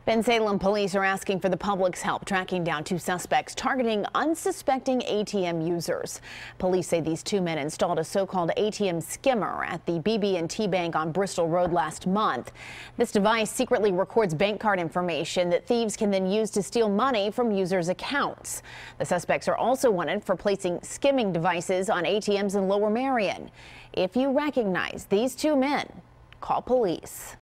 Bensalem police are asking for the public's help tracking down two suspects targeting unsuspecting ATM users. Police say these two men installed a so-called ATM skimmer at the BB&T Bank on Bristol Road last month. This device secretly records bank card information that thieves can then use to steal money from users' accounts. The suspects are also wanted for placing skimming devices on ATMs in Lower Merion. If you recognize these two men, call police.